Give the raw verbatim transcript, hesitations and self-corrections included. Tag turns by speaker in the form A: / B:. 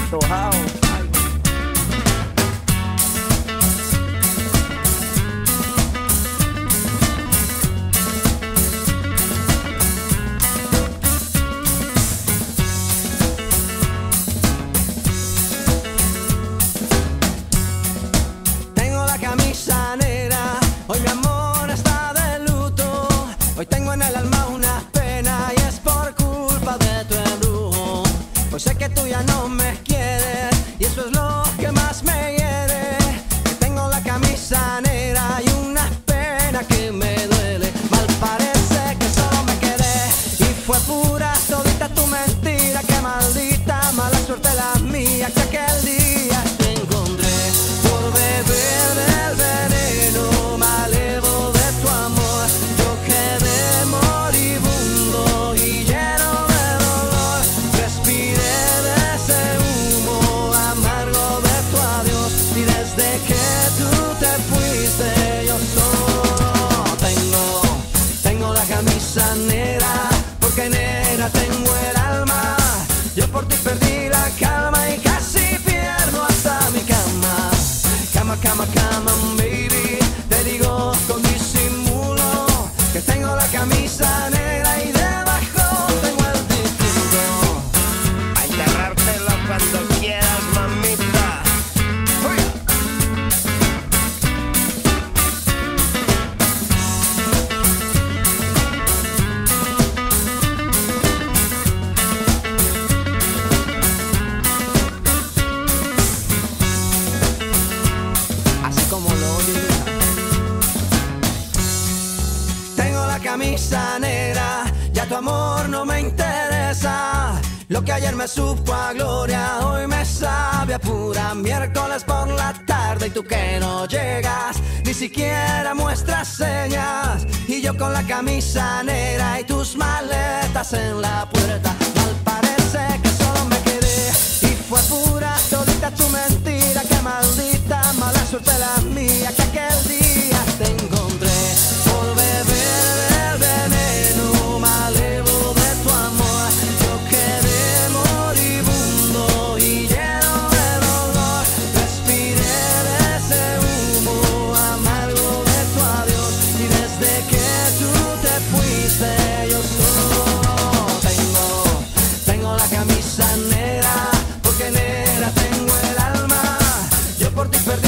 A: antojado. Ay.
B: Tengo la camisa negra, hoy mi amor está de luto. Hoy tengo en el alma una pena y es por culpa de tu embrujo. Hoy sé que tú ya no me quieres y eso es lo que más me hiere. Que tengo la camisa negra y una pena que me duele. Mal parece que solo me quedé y fue pura todita tu mentira. Que maldita mala suerte la mía que aquel día te encontré por beber del veneno malevo de tu amor. Yo quedé moribundo y lleno de dolor. Respiré de ese humo amargo de tu adiós y desde que tú te fuiste yo solo tengo, tengo la camisa negra porque negra tengo el alma. Yo por ti perdí la calma y casi pierdo hasta mi cama. Cama, cama, cama, baby. Te digo con disimulo que tengo la camisa negra y debajo tengo el título.
A: A enterrártelo cuando quieras, mamita. Uy.
B: Así como lo oyes. Tengo la camisa negra, ya tu amor no me interesa. Lo que ayer me supo a gloria, hoy me sabe a pura. Miércoles por la tarde y tú que no llegas, ni siquiera muestras señas. Y yo con la camisa negra y tus maletas en la puerta. Mal parece que solo me quedé y fue pura todita tu mentira. Que maldita mala suerte la mía que aquel día te encontré por beber del veneno malevo de tu amor. Yo quedé moribundo y lleno de dolor. Respiré de ese humo amargo de tu adiós y desde que tú te fuiste yo solo tengo, tengo la camisa negra porque negra tengo el alma. Yo por ti perdí